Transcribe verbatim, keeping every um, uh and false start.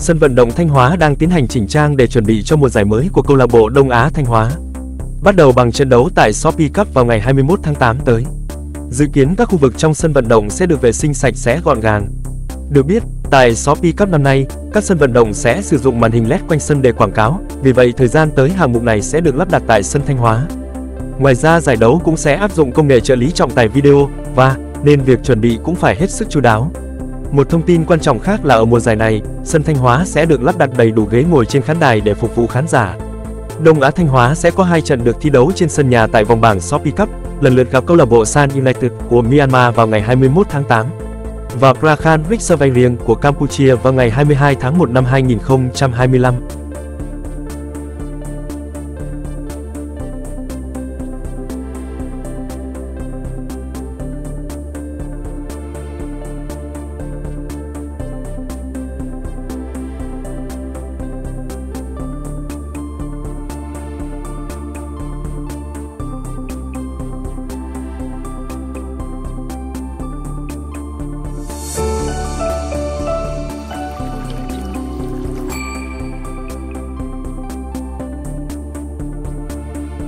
sân vận động Thanh Hóa đang tiến hành chỉnh trang để chuẩn bị cho mùa giải mới của câu lạc bộ Đông Á Thanh Hóa. Bắt đầu bằng trận đấu tại Shopee Cup vào ngày hai mươi mốt tháng tám tới. Dự kiến các khu vực trong sân vận động sẽ được vệ sinh sạch sẽ gọn gàng. Được biết, tại Shopee Cup năm nay, các sân vận động sẽ sử dụng màn hình led quanh sân để quảng cáo, vì vậy thời gian tới hạng mục này sẽ được lắp đặt tại sân Thanh Hóa. Ngoài ra giải đấu cũng sẽ áp dụng công nghệ trợ lý trọng tài video và nên việc chuẩn bị cũng phải hết sức chu đáo. Một thông tin quan trọng khác là ở mùa giải này, sân Thanh Hóa sẽ được lắp đặt đầy đủ ghế ngồi trên khán đài để phục vụ khán giả. Đông Á Thanh Hóa sẽ có hai trận được thi đấu trên sân nhà tại vòng bảng Shopee Cup, lần lượt gặp câu lạc bộ San United của Myanmar vào ngày hai mươi mốt tháng tám và Prakan Vietcetera của Campuchia vào ngày hai mươi hai tháng một năm hai nghìn không trăm hai mươi lăm.